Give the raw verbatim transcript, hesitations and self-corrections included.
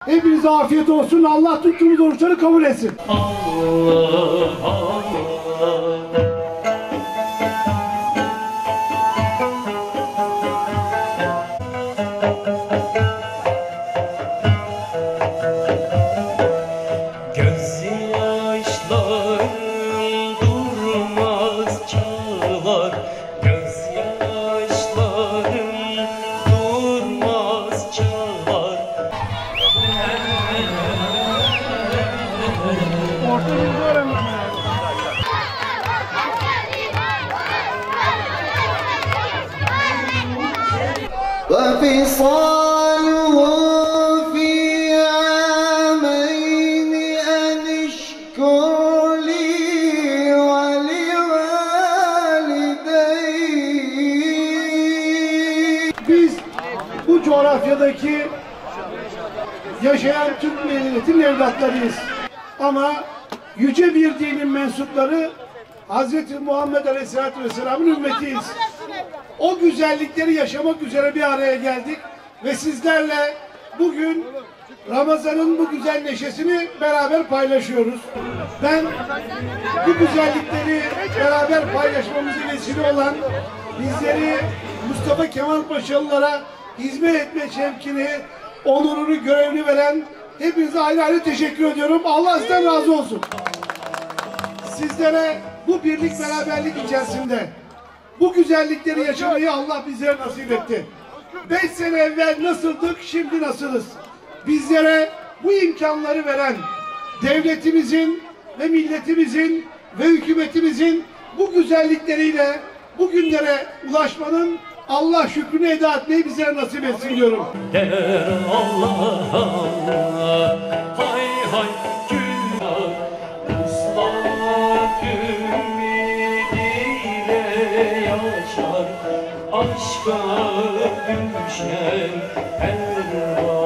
Hepinize afiyet olsun. Allah tuttuğumuz oruçları kabul etsin. Allah Allah. Gözyaşlarım durmaz çağlar, gözyaşlarım durmaz çağlar. Ortamızda öğrenmem lazım. وفصاله في عامين أن اشكر لي ولوالديك. Biz bu coğrafyadaki yaşayan Türk milletinin evlatlarıyız. Ama yüce bir dinin mensupları Hz. Muhammed Aleyhisselatü Vesselam'ın ümmetiyiz. O güzellikleri yaşamak üzere bir araya geldik ve sizlerle bugün Ramazan'ın bu güzel neşesini beraber paylaşıyoruz. Ben bu güzellikleri beraber paylaşmamızı vesile olan bizleri Mustafa Kemal Paşalılara hizmet etme şevkini, onurunu, görevini veren hepinize ayrı ayrı teşekkür ediyorum. Allah sizden razı olsun. Sizlere bu birlik beraberlik içerisinde bu güzellikleri yaşamayı Allah bizlere nasip etti. Beş sene evvel nasıldık, şimdi nasılız? Bizlere bu imkanları veren devletimizin ve milletimizin ve hükümetimizin bu güzellikleriyle bugünlere ulaşmanın Allah şükrünü eda etmeyi bizlere nasip etsin diyorum. Der Allah Allah, hay hay günah, ıslak ümidiyle yaşar, aşka düşen her